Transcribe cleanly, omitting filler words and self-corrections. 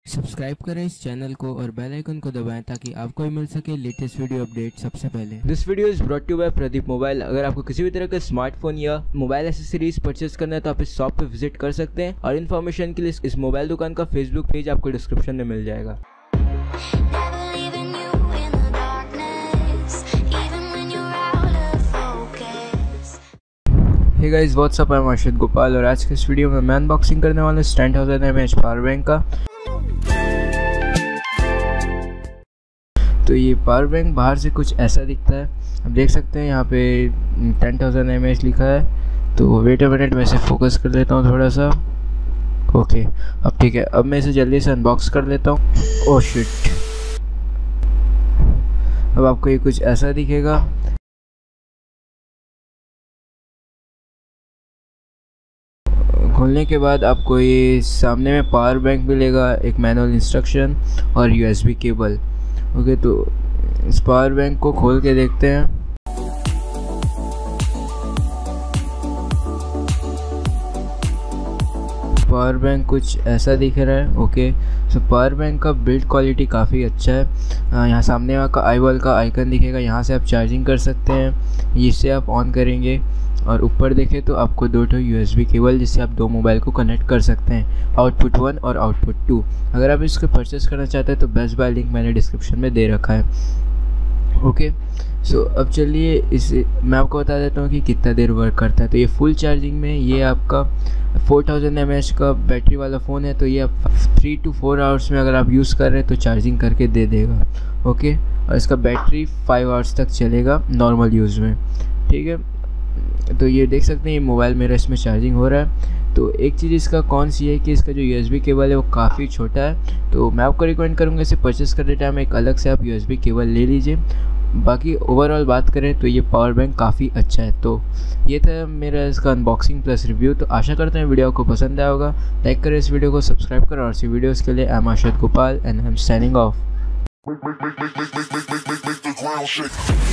Subscribe करें इस channel को और बेल आइकन को दबाएं ताकि आपको मिल सके लेटेस्ट वीडियो अपडेट सबसे पहले। This video is brought to by Pradeep mobile. अगर आपको किसी भी तरह का स्मार्टफोन या मोबाइल एसेसरीज परचेज करना है तो आप इस शॉप पे विजिट कर सकते हैं और इन्फॉर्मेशन के लिए इस मोबाइल दुकान का फेसबुक पेज आपको डिस्क्रिप्शन में मिल जाएगा। Hey guys what's up, I am Arshad Gopal और आज के इस वीडियो में मैं अनबॉक्सिंग करने वाला हूँ 10,000 mAh पावर बैंक का। तो ये पावर बैंक बाहर से कुछ ऐसा दिखता है, आप देख सकते हैं यहाँ पे 10,000 mAh लिखा है। तो वेट अ मिनट, मैं इसे फोकस कर लेता हूँ थोड़ा सा। ओके, अब ठीक है, अब मैं इसे जल्दी से अनबॉक्स कर लेता हूँ। ओह शिट, अब आपको ये कुछ ऐसा दिखेगा। खोलने के बाद आपको ये सामने में पावर बैंक मिलेगा, एक मैनुअल इंस्ट्रक्शन और USB केबल। ओके, तो इस पावर बैंक को खोल के देखते हैं। पावर बैंक कुछ ऐसा दिख रहा है। ओके, सो पावर बैंक का बिल्ड क्वालिटी काफ़ी अच्छा है। यहाँ सामने का आई बॉल का आइकन दिखेगा, यहाँ से आप चार्जिंग कर सकते हैं। इससे आप ऑन करेंगे और ऊपर देखें तो आपको दो USB केबल जिससे आप दो मोबाइल को कनेक्ट कर सकते हैं, आउटपुट 1 और आउटपुट 2। अगर आप इसको परचेस करना चाहते हैं तो बेस्ट बाय लिंक मैंने डिस्क्रिप्शन में दे रखा है। ओके, सो अब चलिए इसे मैं आपको बता देता हूँ कि कितना देर वर्क करता है। तो ये फुल चार्जिंग में ये आपका 4000 mAh का बैटरी वाला फ़ोन है, तो ये आप 3 to 4 आवर्स में अगर आप यूज़ कर रहे हैं तो चार्जिंग करके दे देगा। ओके, और इसका बैटरी 5 आवर्स तक चलेगा नॉर्मल यूज़ में। ठीक है, तो ये देख सकते हैं ये मोबाइल मेरा इसमें चार्जिंग हो रहा है। तो एक चीज़ इसका कौन सी है कि इसका जो USB केबल है वो काफ़ी छोटा है, तो मैं आपको रिकमेंड करूँगा इसे परचेस करते टाइम एक अलग से आप USB केबल ले लीजिए। बाकी ओवरऑल बात करें तो ये पावर बैंक काफ़ी अच्छा है। तो ये था मेरा इसका अनबॉक्सिंग प्लस रिव्यू। तो आशा करते हैं वीडियो आपको पसंद आया होगा। लाइक करें इस वीडियो को, सब्सक्राइब करें और इसी वीडियोज़ के लिए I am Arshad Gopal and I am signing of.